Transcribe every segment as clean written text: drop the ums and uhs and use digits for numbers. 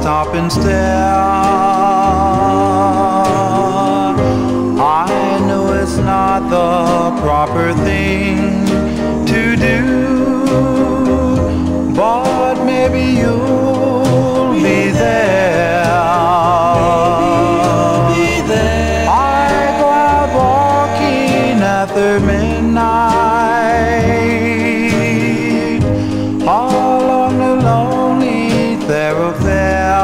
stop and stare. I know it's not the proper thing to do, but maybe you'll be there. I go out walking after midnight along the lonely thoroughfare.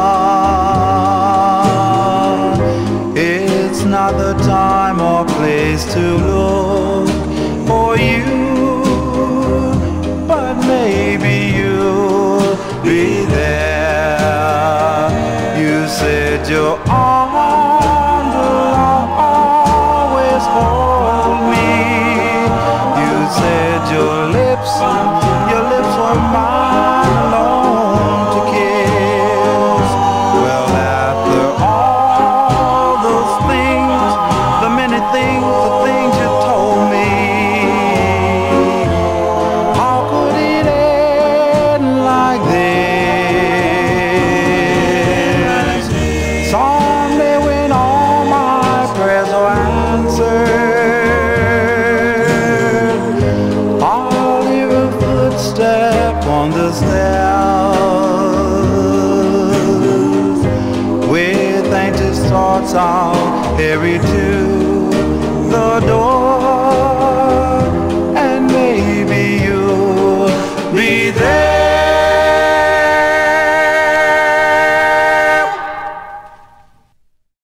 It's not the time or place to look for you, but maybe you'll be there. You said your arms will always hold me. You said your lips were mine alone to kiss. Well, after all those things, the many things, the things you told me, how could it end like this? Someday when all my prayers are answered, I'll hear a footstep on the stairs. With anxious thoughts I'll hurry to the door, and maybe you'll be there.